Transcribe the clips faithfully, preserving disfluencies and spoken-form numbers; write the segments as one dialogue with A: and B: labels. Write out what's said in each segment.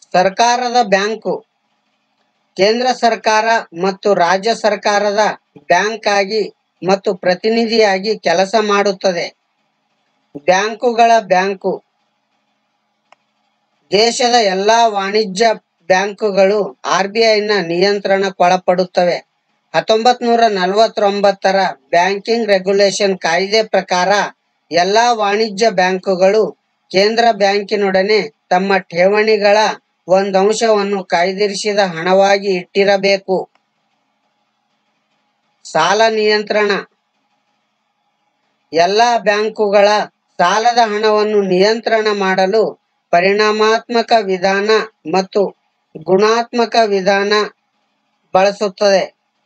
A: ಸರ್ಕಾರದ ಬ್ಯಾಂಕು ಕೇಂದ್ರ ಸರ್ಕಾರ ಮತ್ತು ರಾಜ್ಯ ಸರ್ಕಾರದ ಬ್ಯಾಂಕ್ ಆಗಿ ಮತ್ತು ಪ್ರತಿನಿಧಿಯಾಗಿ ಕೆಲಸ ಮಾಡುತ್ತದೆ. ಬ್ಯಾಂಕುಗಳ ಬ್ಯಾಂಕು ದೇಶದ ಎಲ್ಲಾ ವಾಣಿಜ್ಯ ಬ್ಯಾಂಕುಗಳು ಆರ್ ಬಿ ಐ ನ ನಿಯಂತ್ರಣಕ್ಕೊಳಪಡುತ್ತವೆ. ಹತ್ತೊಂಬತ್ತು ನೂರ ನಲವತ್ತೊಂಬತ್ತರ ಬ್ಯಾಂಕಿಂಗ್ ರೆಗ್ಯುಲೇಷನ್ ಕಾಯ್ದೆ ಪ್ರಕಾರ ಎಲ್ಲಾ ವಾಣಿಜ್ಯ ಬ್ಯಾಂಕುಗಳು ಕೇಂದ್ರ ಬ್ಯಾಂಕಿನೊಡನೆ ತಮ್ಮ ಠೇವಣಿಗಳ ಒಂದಂಶವನ್ನು ಕಾಯ್ದಿರಿಸಿದ ಹಣವಾಗಿ ಇಟ್ಟಿರಬೇಕು. ಸಾಲ ನಿಯಂತ್ರಣ ಎಲ್ಲಾ ಬ್ಯಾಂಕುಗಳ ಸಾಲದ ಹಣವನ್ನು ನಿಯಂತ್ರಣ ಮಾಡಲು ಪರಿಮಾಣಾತ್ಮಕ ವಿಧಾನ ಮತ್ತು ಗುಣಾತ್ಮಕ ವಿಧಾನ ಬಳಸುತ್ತದೆ.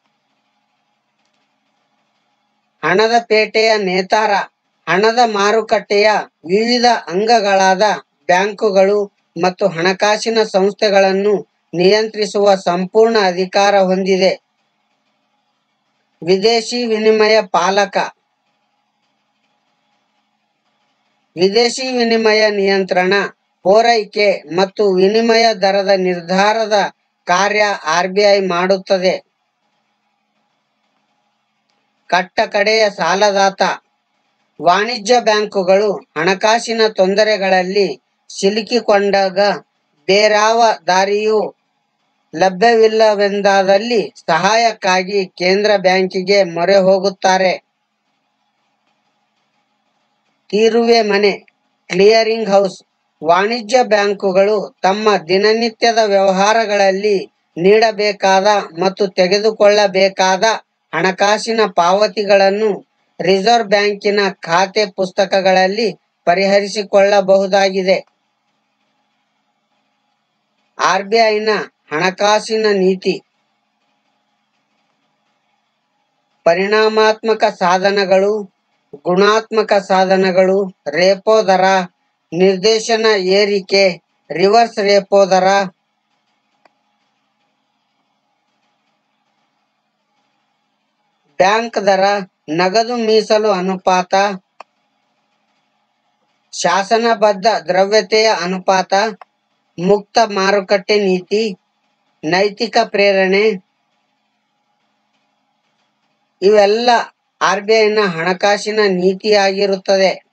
A: ಹಣದ ಪೇಟೆಯ ನೇತಾರ ಹಣದ ಮಾರುಕಟ್ಟೆಯ ವಿವಿಧ ಅಂಗಗಳಾದ ಬ್ಯಾಂಕುಗಳು ಮತ್ತು ಹಣಕಾಸಿನ ಸಂಸ್ಥೆಗಳನ್ನು ನಿಯಂತ್ರಿಸುವ ಸಂಪೂರ್ಣ ಅಧಿಕಾರ ಹೊಂದಿದೆ. ವಿದೇಶಿ ವಿನಿಮಯ ಪಾಲಕ ವಿದೇಶಿ ವಿನಿಮಯ ನಿಯಂತ್ರಣ, ಪೂರೈಕೆ ಮತ್ತು ವಿನಿಮಯ ದರದ ನಿರ್ಧಾರದ ಕಾರ್ಯ ಆರ್ ಬಿ ಐ ಮಾಡುತ್ತದೆ. ಕಟ್ಟಕಡೆಯ ಸಾಲದಾತ ವಾಣಿಜ್ಯ ಬ್ಯಾಂಕುಗಳು ಹಣಕಾಸಿನ ತೊಂದರೆಗಳಲ್ಲಿ ಸಿಲುಕಿಕೊಂಡಾಗ ಬೇರಾವ ದಾರಿಯೂ ಲಭ್ಯವಿಲ್ಲವೆಂದಾದಲ್ಲಿ ಸಹಾಯಕ್ಕಾಗಿ ಕೇಂದ್ರ ಬ್ಯಾಂಕಿಗೆ ಮೊರೆ ಹೋಗುತ್ತಾರೆ. ತೀರುವೆ ಮನೆ ಕ್ಲಿಯರಿಂಗ್ ಹೌಸ್ ವಾಣಿಜ್ಯ ಬ್ಯಾಂಕುಗಳು ತಮ್ಮ ದಿನನಿತ್ಯದ ವ್ಯವಹಾರಗಳಲ್ಲಿ ನೀಡಬೇಕಾದ ಮತ್ತು ತೆಗೆದುಕೊಳ್ಳಬೇಕಾದ ಹಣಕಾಸಿನ ಪಾವತಿಗಳನ್ನು ರಿಸರ್ವ್ ಬ್ಯಾಂಕಿನ ಖಾತೆ ಪುಸ್ತಕಗಳಲ್ಲಿ ಪರಿಹರಿಸಿಕೊಳ್ಳಬಹುದಾಗಿದೆ. ಆರ್ ಬಿ ಐ ನ ಹಣಕಾಸಿನ ನೀತಿ ಪರಿಮಾಣಾತ್ಮಕ ಸಾಧನಗಳು, ಗುಣಾತ್ಮಕ ಸಾಧನಗಳು, ರೆಪೋ ದರ, ನಿರ್ದೇಶನ ಏರಿಕೆ, ರಿವರ್ಸ್ ರೆಪೋ ದರ, ಬ್ಯಾಂಕ್ ದರ, ನಗದು ಮೀಸಲು ಅನುಪಾತ, ಶಾಸನಬದ್ಧ ದ್ರವ್ಯತೆಯ ಅನುಪಾತ, ಮುಕ್ತ ಮಾರುಕಟ್ಟೆ ನೀತಿ, ನೈತಿಕ ಪ್ರೇರಣೆ ಇವೆಲ್ಲ ಆರ್ ಬಿ ಐ ನ ಹಣಕಾಸಿನ ನೀತಿಯಾಗಿರುತ್ತದೆ.